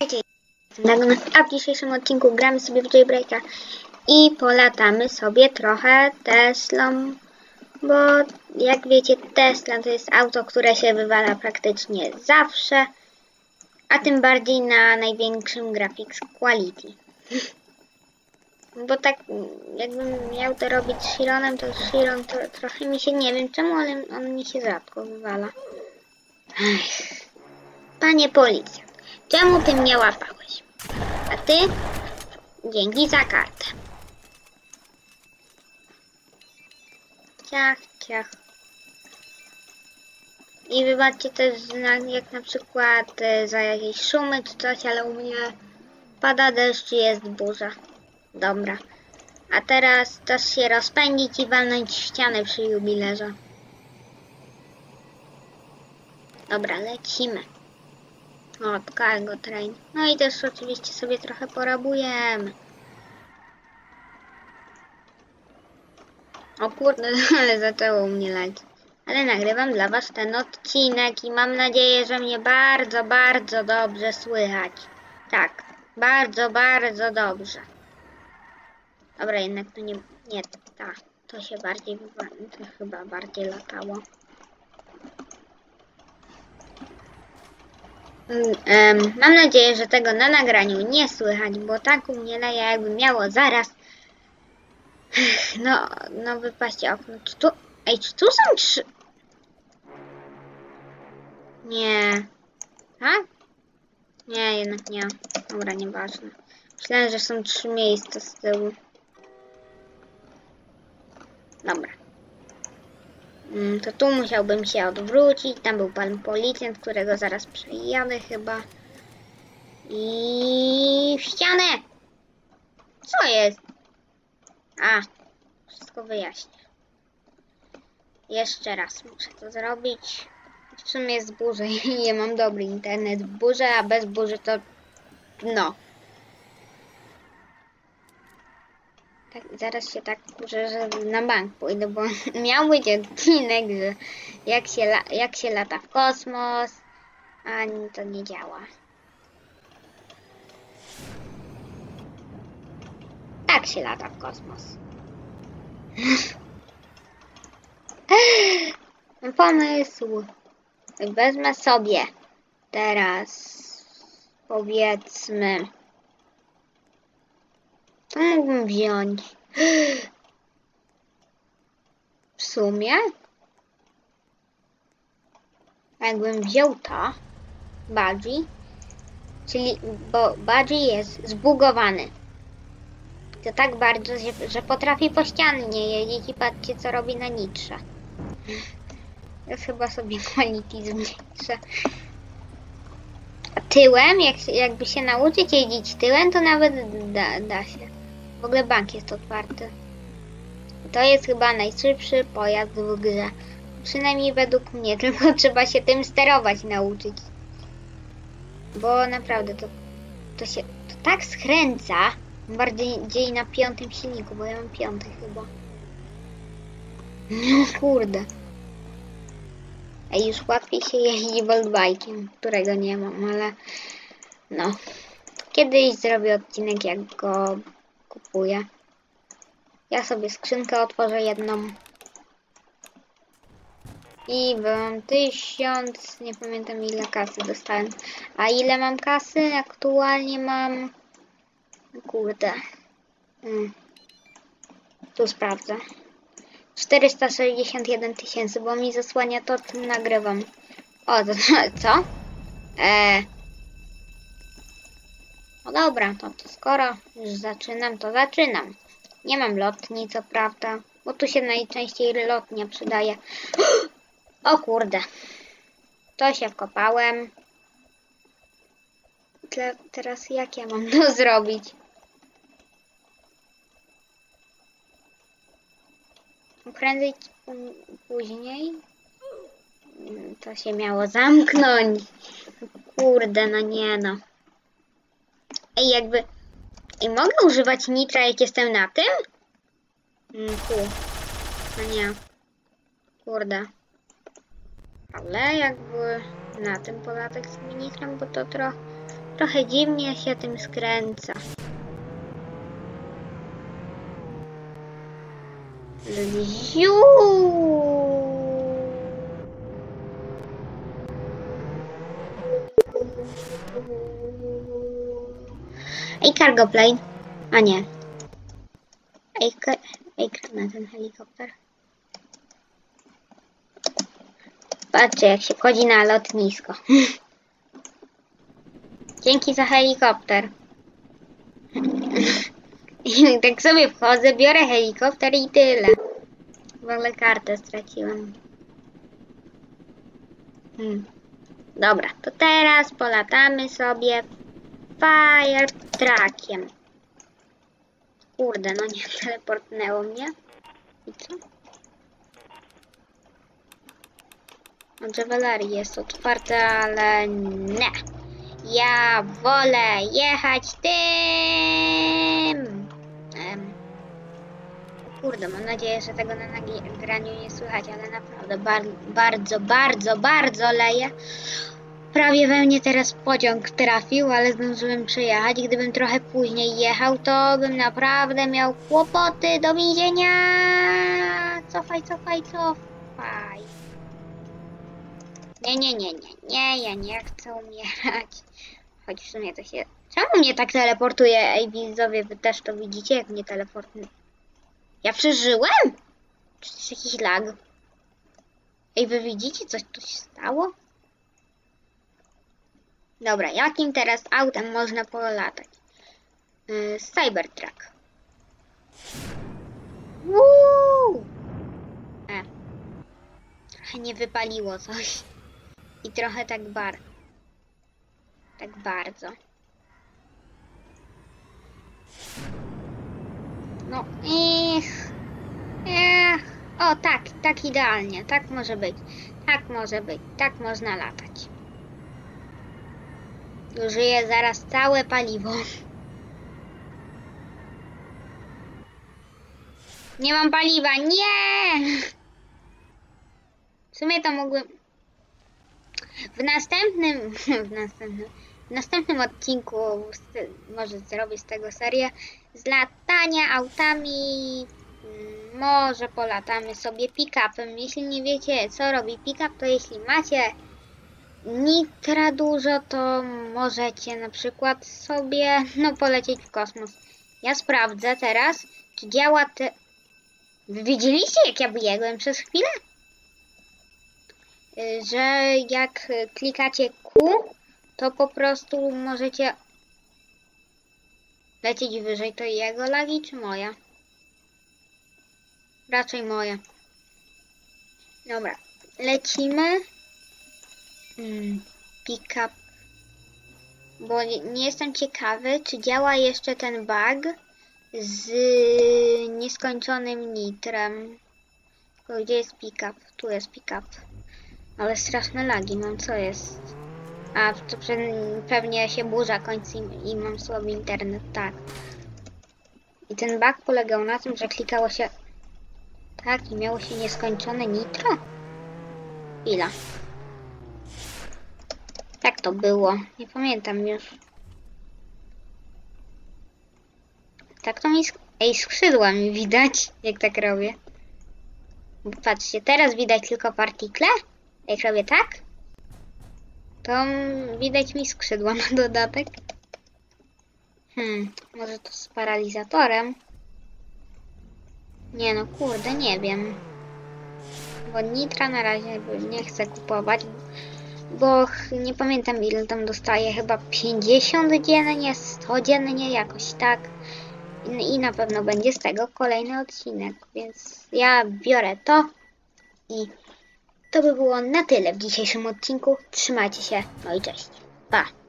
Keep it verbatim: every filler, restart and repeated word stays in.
A w dzisiejszym odcinku gramy sobie w Jailbreaka i polatamy sobie trochę Teslą, bo jak wiecie, Tesla to jest auto, które się wywala praktycznie zawsze, a tym bardziej na największym graphics quality. Bo tak jakbym miał to robić z Chironem, to Chiron to trochę mi się, nie wiem czemu, ale on mi się rzadko wywala. Ech. Panie policjant, czemu ty mnie łapałeś? A ty? Dzięki za kartę. Ciach, ciach. I wybaczcie też, jak na przykład za jakieś szumy czy coś, ale u mnie pada deszcz i jest burza. Dobra. A teraz czas się rozpędzić i walnąć w ścianę przy jubilerze. Dobra, lecimy. O, cargo train. No i też oczywiście sobie trochę porabujemy. O kurde, ale zaczęło mnie lecieć. Ale nagrywam dla was ten odcinek i mam nadzieję, że mnie bardzo, bardzo dobrze słychać. Tak, bardzo, bardzo dobrze. Dobra, jednak to nie... Nie, ta, to się bardziej... To chyba bardziej latało. Um, mam nadzieję, że tego na nagraniu nie słychać, bo tak u mnie leje, jakby miało zaraz no, no wypaść okno. Czy tu... Ej, czy tu są trzy... Nie. Tak? Nie, jednak nie. Dobra, nieważne. Myślałem, że są trzy miejsca z tyłu. Dobra. Mm, to tu musiałbym się odwrócić. Tam był pan policjant, którego zaraz przejadę chyba. I w ścianę! Co jest? A, wszystko wyjaśnię. Jeszcze raz muszę to zrobić. W sumie jest burza i ja mam dobry internet w burze, a bez burzy to no. Tak, zaraz się tak kurzę, że na bank pójdę, bo miał być odcinek, że jak się, la jak się lata w kosmos, a to nie działa. Tak się lata w kosmos. Mam pomysł. Wezmę sobie teraz, powiedzmy, co mógłbym wziąć? W sumie, jakbym wziął to, Budgie, czyli, bo Budgie jest zbugowany. To tak bardzo, że, że potrafi po ścianie jeździć i patrzcie, co robi na nitrze. Ja chyba sobie quality zmniejszę. A tyłem, jak, jakby się nauczyć jeździć tyłem, to nawet da, da się. W ogóle bank jest otwarty. To jest chyba najszybszy pojazd w grze. Przynajmniej według mnie, tylko trzeba się tym sterować nauczyć. Bo naprawdę to, to się to tak skręca. Bardziej na piątym silniku, bo ja mam piąty chyba. No kurde. A już łatwiej się jeździ Voltbike'iem, którego nie mam, ale no. Kiedyś zrobię odcinek, jak go kupuję. Ja sobie skrzynkę otworzę jedną. I mam tysiąc, nie pamiętam ile kasy dostałem. A ile mam kasy? Aktualnie mam... Kurde. Hmm. Tu sprawdzę. czterysta sześćdziesiąt jeden tysięcy, bo mi zasłania to, co nagrywam. O, to co? Eee. No dobra, to, to skoro już zaczynam, to zaczynam. Nie mam lotni, co prawda, bo tu się najczęściej lotnia przydaje. O kurde. To się wkopałem. Tle, teraz jak ja mam to zrobić? Prędzej później to się miało zamknąć. Kurde, no nie no. Ej, jakby... I mogę używać nitra, jak jestem na tym? Mm, tu. No nie. Kurde. Ale jakby na tym polatać z nitrem, bo to trochę... Trochę dziwnie się tym skręca. Ziu! Ej, cargo plane. A nie. Ej, ej, na ten helikopter. Patrzcie, jak się wchodzi na lotnisko. Dzięki za helikopter. I tak sobie wchodzę, biorę helikopter i tyle. W ogóle kartę straciłem. Hmm. Dobra, to teraz polatamy sobie fire truckiem. Kurde, no nie teleportnęło mnie. I co? No, Jewelery jest otwarte, ale nie. Ja wolę jechać tym. Um, kurde, mam nadzieję, że tego na nagraniu nie słychać, ale naprawdę bar bardzo, bardzo, bardzo leje. Prawie we mnie teraz pociąg trafił, ale zdążyłem przejechać. Gdybym trochę później jechał, to bym naprawdę miał kłopoty do więzienia. Cofaj, cofaj, cofaj. Nie, nie, nie, nie, nie, ja nie chcę umierać. Choć w sumie to się... Czemu mnie tak teleportuje? Ej, widzowie, wy też to widzicie, jak mnie teleportuje. Ja przeżyłem? Czy to jest jakiś lag? Ej, wy widzicie, coś tu się stało? Dobra, jakim teraz autem można polatać? Yy, Cybertruck. Woo! E. Trochę nie wypaliło coś. I trochę tak bar... Tak bardzo. No, ich... Ech. O, tak, tak idealnie. Tak może być. Tak może być. Tak można latać. Zużyję zaraz całe paliwo. Nie mam paliwa. Nie! W sumie to mogłem... W następnym... W następnym... W następnym odcinku może zrobię z tego serię z latania autami. Może polatamy sobie pick-upem. Jeśli nie wiecie, co robi pick-up, to jeśli macie nitra dużo, to możecie na przykład sobie no polecieć w kosmos. Ja sprawdzę teraz, czy działa te... Wy widzieliście, jak ja biegłem przez chwilę? Że jak klikacie Q, to po prostu możecie lecieć wyżej. To jego lagi czy moja? Raczej moja. Dobra, lecimy. Hmm, pick up. Bo nie jestem ciekawy, czy działa jeszcze ten bug z nieskończonym nitrem. Tylko gdzie jest pick up? Tu jest pick up. Ale straszne lagi mam, co jest? A, to pewnie się burza kończy i mam słaby internet, tak. I ten bug polegał na tym, że klikało się tak i miało się nieskończone nitro? Ile? Tak to było, nie pamiętam już. Tak to mi... Sk Ej, skrzydła mi widać, jak tak robię. Patrzcie, teraz widać tylko partikle. Jak robię tak, to widać mi skrzydła na dodatek. Hmm, może to z paralizatorem? Nie no, kurde, nie wiem. Bo nitra na razie nie chcę kupować, bo nie pamiętam ile tam dostaję, chyba pięćdziesiąt dziennie, sto dziennie, jakoś tak. I na pewno będzie z tego kolejny odcinek, więc ja biorę to i to by było na tyle w dzisiejszym odcinku. Trzymajcie się, no i cześć, pa!